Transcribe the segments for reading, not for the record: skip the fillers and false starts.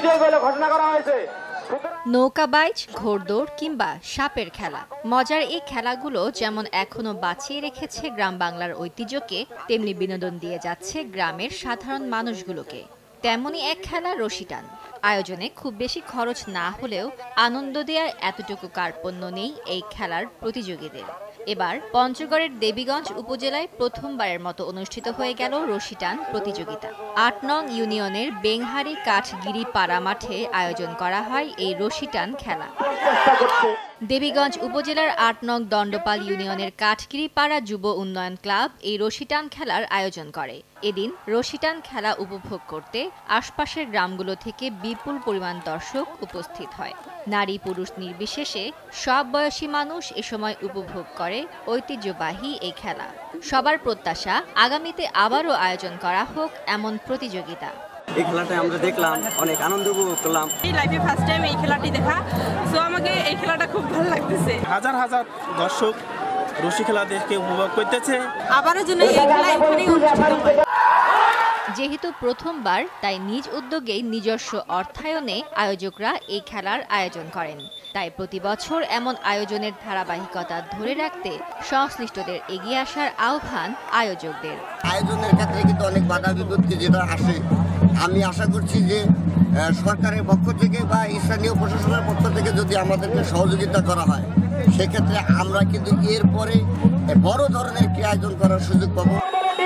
বিজয়ী বলে ঘোষণা করা হয়েছে। নৌকা বাইচ, ঘোড়দৌড় কিংবা সাপের খেলা, মজার এই খেলাগুলো যেমন এখনো বাঁচিয়ে রেখেছে গ্রাম বাংলার ঐতিহ্যকে, তেমনি বিনোদন দিয়ে যাচ্ছে গ্রামের সাধারণ মানুষগুলোকে। তেমনই এক খেলা রশি টান। আয়োজনে খুব বেশি খরচ না হলেও আনন্দ দেওয়ার এতটুকু কার্পণ্য নেই এই খেলার প্রতিযোগীদের। এবার পঞ্চগড়ের দেবীগঞ্জ উপজেলায় প্রথমবারের মতো অনুষ্ঠিত হয়ে গেল রশি টান প্রতিযোগিতা। ৮ নং ইউনিয়নের বেংহারি কাঠগিরি পাড়া মাঠে আয়োজন করা হয় এই রশি টান খেলা। দেবীগঞ্জ উপজেলার ৮ নং দণ্ডপাল ইউনিয়নের কাঠগিরি পাড়া যুব উন্নয়ন ক্লাব এই রশি টান খেলার আয়োজন করে। এদিন রশি টান খেলা উপভোগ করতে আশপাশের গ্রামগুলো থেকে বিপুল পরিমাণ দর্শক উপস্থিত হয়। নারী পুরুষ নির্বিশেষে সব বয়সী মানুষ এ সময় উপভোগ করে ঐতিহ্যবাহী এই খেলা। সবার প্রত্যাশা আগামীতে আবারও আয়োজন করা হোক এমন প্রতিযোগিতা। এই খেলাটা আমরা দেখলাম, অনেক আনন্দ উপভোগ করলাম। এই লাইফে ফার্স্ট টাইম এই খেলাটি দেখা, সো আমাকে এই খেলাটা খুব ভালো লাগতেছে। হাজার হাজার দর্শক রশি খেলা দেখে উপভোগ করতেছে। আবারও যেন এই খেলা এখানেই অনুষ্ঠিত হয়। যেহেতু প্রথমবার, তাই নিজ উদ্যোগেই নিজস্ব অর্থায়নে আয়োজকরা এই খেলার আয়োজন করেন। তাই প্রতি বছর এমন আয়োজনের ধারাবাহিকতা ধরে রাখতে সংশ্লিষ্টদের এগিয়ে আসার আহ্বান আয়োজকদের। আয়োজনের ক্ষেত্রে কিন্তু অনেক বাধা বিপত্তি যেটা আসে, আমি আশা করছি যে সরকারের পক্ষ থেকে বা স্থানীয় প্রশাসনের পক্ষ থেকে যদি আমাদেরকে সহযোগিতা করা হয়, সেক্ষেত্রে আমরা কিন্তু এরপরে বড় ধরনের একটি আয়োজন করার সুযোগ পাবো।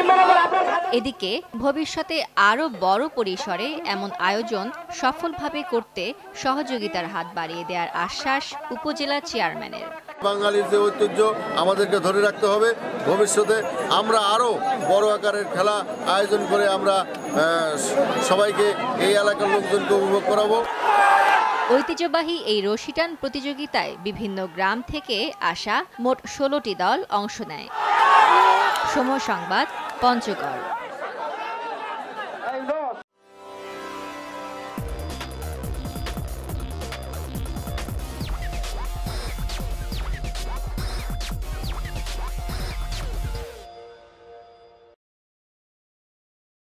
এদিকে ভবিষ্যতে আরও বড় পরিসরে এমন আয়োজন সফলভাবে করতে সহযোগিতার হাত বাড়িয়ে দেওয়ার আশ্বাস উপজেলা চেয়ারম্যানের। বাঙালির যে ঐতিহ্য আমাদেরকে ধরে রাখতে হবে। ভবিষ্যতে আমরা আরও বড় আকারের খেলা আয়োজন করে আমরা সবাইকে, এই এলাকার লোকজনকে উপভোগ করাবো। ঐতিহ্যবাহী এই রশি টান প্রতিযোগিতায় বিভিন্ন গ্রাম থেকে আসা মোট ১৬টি দল অংশ নেয়। সময় সংবাদ, পঞ্চগড়।